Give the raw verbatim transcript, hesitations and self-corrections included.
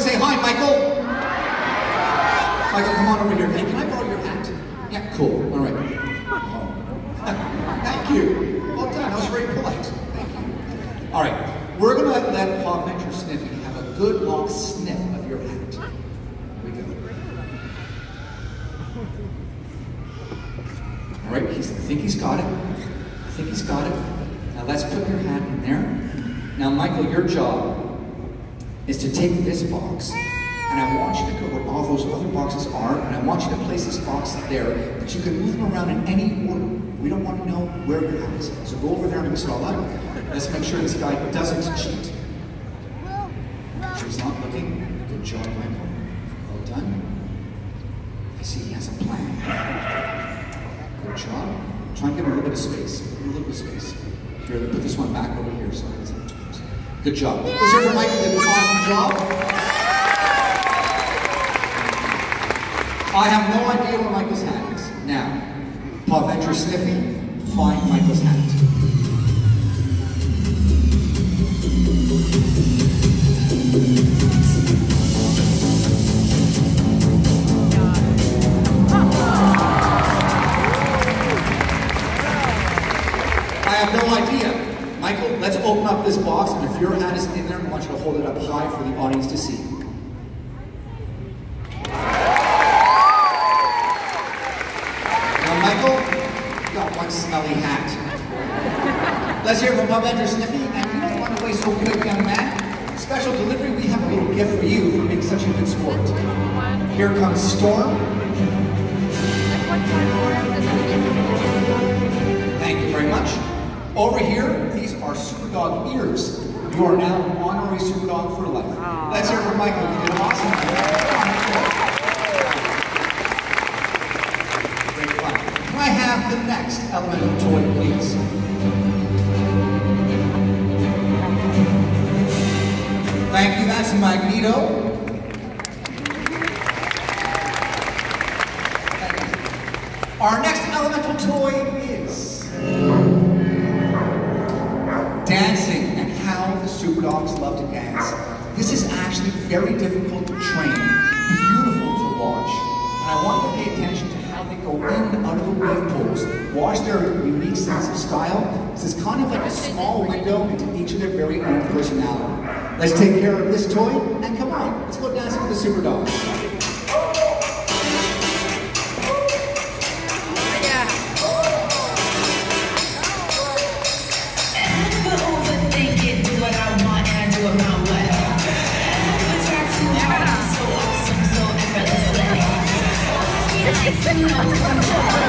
say hi, Michael. Michael, come on over here. Hey, can I borrow your hat? Yeah, cool. All right. Oh. Thank you. Well done. That was very polite. Thank you. All right. We're going to let Paul Venture Sniffy have a good long sniff of your hat. Here we go. All right. He's, I think he's got it. I think he's got it. Now let's put your hat in there. Now, Michael, your job is to take this box, and I want you to go where all those other boxes are, and I want you to place this box there, but you can move them around in any order. We don't want to know where your hat is. So go over there and mix it all up. Let's make sure this guy doesn't cheat. Make sure he's not looking. Good job, Michael. Well done. I see he has a plan. Good job. Try and give him a little bit of space. A little bit of space. Here, put this one back over here so it doesn't. Good job. Let's hear from Michael. Did an awesome job. I have no idea where Michael's hat is. Now, Paul Venture Sniffy, find Michael's hat. I have no idea. Michael, let's open up this box, and if your hat is in there, I want you to hold it up high for the audience to see. Now, Michael, you got one smelly hat. Let's hear from Paul Venture Sniffy, and you don't run away so good, young man. Special delivery, we have a little gift for you for being such a good sport. Here comes Storm. Thank you very much. Over here, these are Superdog ears. You are now an honorary Superdog for life. Aww. Let's hear from Michael. You did awesome. Great fun. Can I have the next elemental toy, please? Thank you. That's Magneto. Thank you. Our next elemental toy is dancing, and how the Superdogs love to dance. This is actually very difficult to train, beautiful to watch. And I want you to pay attention to how they go in and out of the wave pools. Watch their unique sense of style. This is kind of like a small window into each of their very own personality. Let's take care of this toy, and come on, let's go dancing with the Superdogs. It's